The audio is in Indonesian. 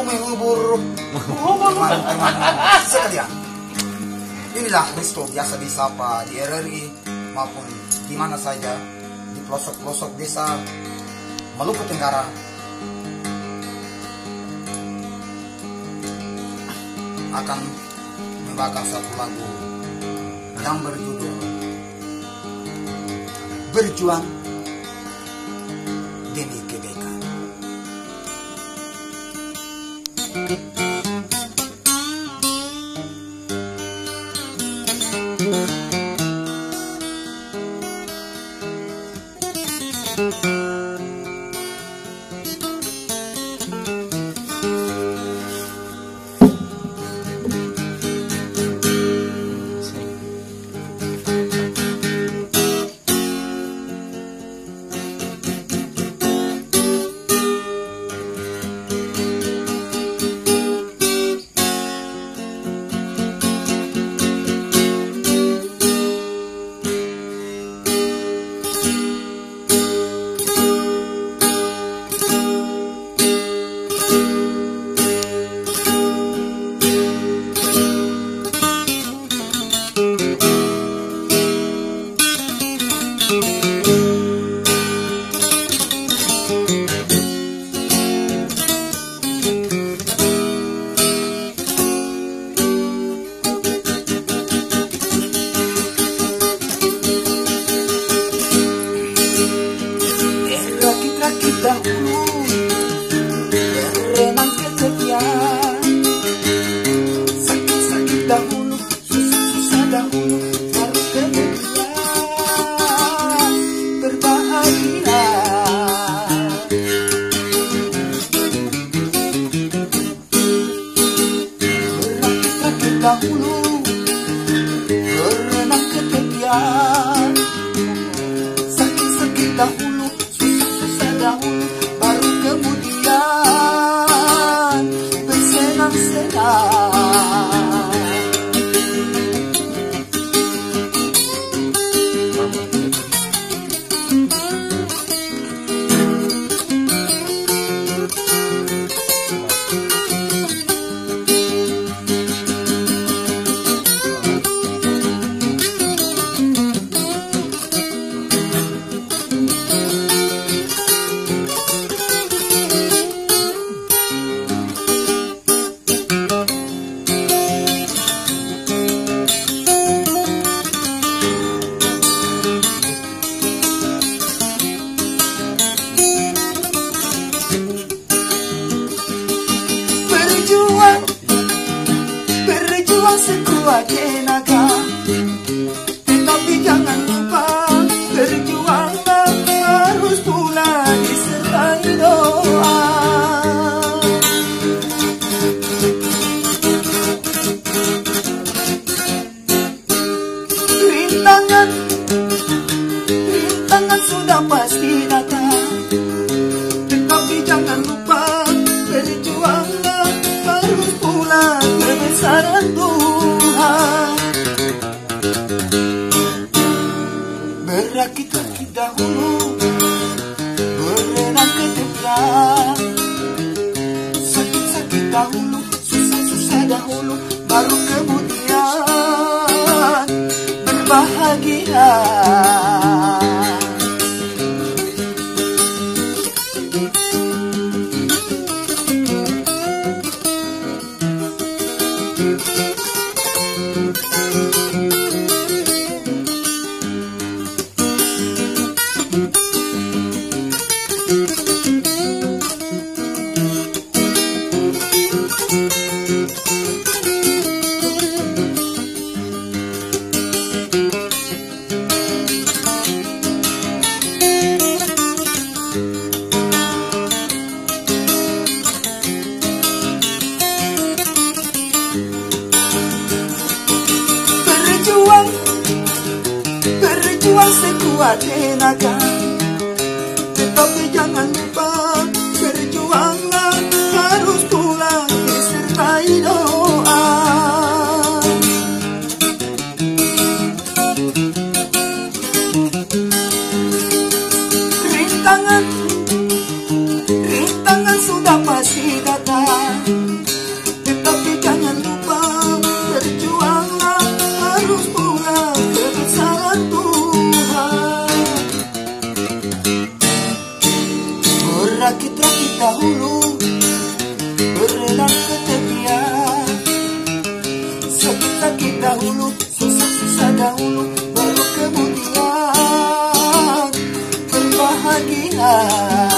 mengubur sekalian. Inilah Risto biasa disapa di RRI maupun di mana saja di pelosok-pelosok desa Maluku Tenggara. Akan membawakan satu lagu yang berjudul Berjuang Demi Kebebasan. Sekuat tenaga, tetapi jangan lupa berjuanglah harus pula disertai doa. Rintangan sudah pasti datang, tetapi jangan lupa berjuanglah harus pula kebesaran Tuhan. Berakit-rakit dahulu, berenang ke tepian. Sakit-sakit dahulu, susah-susah dahulu, baru kemudian berbahagia. Berjuang sekuat tenaga, tetapi jangan lupa berjuanglah harus pula disertai doa. Rintangan sudah masih datang. Tetapi jangan lupa, berjuanglah, harus pulang kebesaran Tuhan. Berakit-rakit dahulu, berlelang ketepian. Sakit-sakit dahulu, susah-susah dahulu, baru kemudian berbahagia.